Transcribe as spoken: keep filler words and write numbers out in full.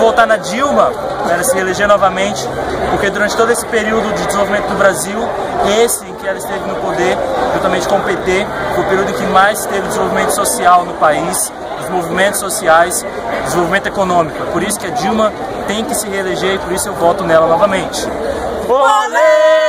Votar na Dilma para ela se reeleger novamente, porque durante todo esse período de desenvolvimento do Brasil, esse em que ela esteve no poder, juntamente com o P T, foi o período em que mais teve desenvolvimento social no país, os movimentos sociais, desenvolvimento econômico. É por isso que a Dilma tem que se reeleger e por isso eu voto nela novamente. Olê!